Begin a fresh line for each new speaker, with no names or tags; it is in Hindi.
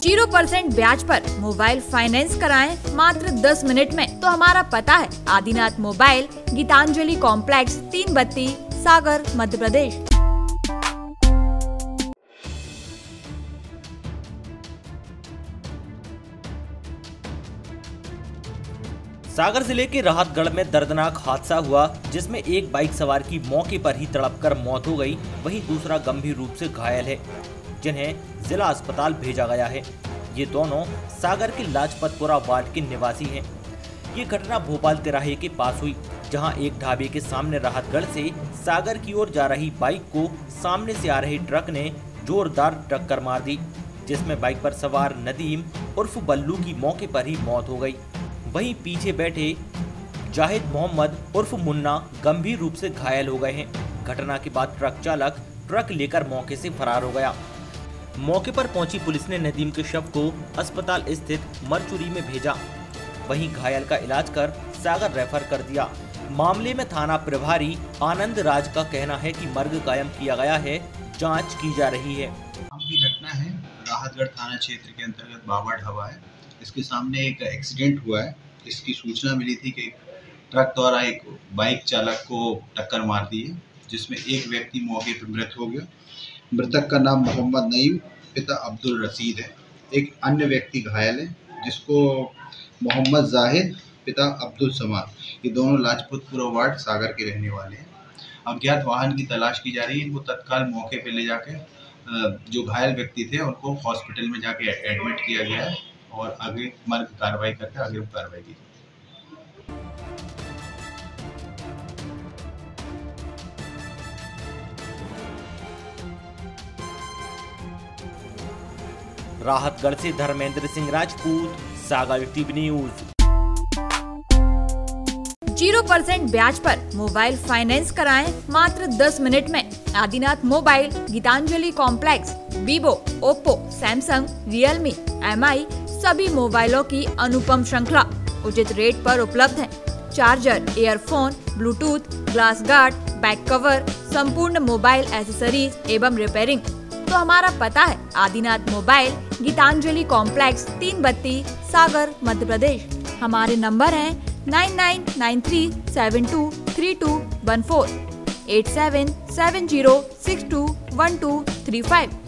0% ब्याज पर मोबाइल फाइनेंस कराएं मात्र 10 मिनट में। तो हमारा पता है आदिनाथ मोबाइल, गीतांजलि कॉम्प्लेक्स, 3 बत्ती, सागर, मध्य प्रदेश।
सागर जिले के राहतगढ़ में दर्दनाक हादसा हुआ, जिसमें एक बाइक सवार की मौके पर ही तड़पकर मौत हो गई, वहीं दूसरा गंभीर रूप से घायल है, जिन्हें जिला अस्पताल भेजा गया है। ये दोनों सागर के लाजपतपुरा वार्ड के निवासी हैं। ये घटना भोपाल तिराहे के पास हुई, जहां एक ढाबे के सामने राहतगढ़ से सागर की ओर जा रही बाइक को सामने से आ रहे ट्रक ने जोरदार टक्कर मार दी, जिसमें बाइक पर सवार नदीम उर्फ बल्लू की मौके पर ही मौत हो गई। वहीं पीछे बैठे जाहिद मोहम्मद उर्फ मुन्ना गंभीर रूप से घायल हो गए हैं। घटना के बाद ट्रक चालक ट्रक लेकर मौके से फरार हो गया। मौके पर पहुंची पुलिस ने नदीम के शव को अस्पताल स्थित मरचुरी में भेजा, वहीं घायल का इलाज कर सागर रेफर कर दिया। मामले में थाना प्रभारी आनंद राज का कहना है कि मर्ग कायम किया गया है, जांच की जा रही है।
की घटना है राहतगढ़ थाना क्षेत्र के अंतर्गत बाबा ढाबा है। इसके सामने एक एक्सीडेंट हुआ है। इसकी सूचना मिली थी कि ट्रक द्वारा एक बाइक चालक को टक्कर मार दी है, जिसमें एक व्यक्ति मौके पर मृत हो गया। मृतक का नाम मोहम्मद नईम पिता अब्दुल रशीद है। एक अन्य व्यक्ति घायल है, जिसको मोहम्मद जाहिद पिता अब्दुल समाद, ये दोनों लाजपतपुरा वार्ड सागर के रहने वाले हैं। अज्ञात वाहन की तलाश की जा रही है। इनको तत्काल मौके पर ले जाके जो घायल व्यक्ति थे उनको हॉस्पिटल में जाके एडमिट किया गया है और आगे मर्ग कार्रवाई करके आगे कार्रवाई की।
राहतगढ़ से धर्मेंद्र सिंह राजपूत, सागर टीवी न्यूज।
0% ब्याज पर मोबाइल फाइनेंस कराएं मात्र 10 मिनट में। Adinath mobile, Gitanjali complex, Vivo, Oppo, Samsung, Realme, MI सभी मोबाइलों की अनुपम श्रृंखला उचित रेट पर उपलब्ध है। Charger, earphone, Bluetooth, glass guard, back cover, संपूर्ण मोबाइल एसेसरीज एवं रिपेयरिंग। तो हमारा पता है आदिनाथ मोबाइल, गीतांजलि कॉम्प्लेक्स, 3 बत्ती, सागर, मध्य प्रदेश। हमारे नंबर हैं 9993723214, 8770621235।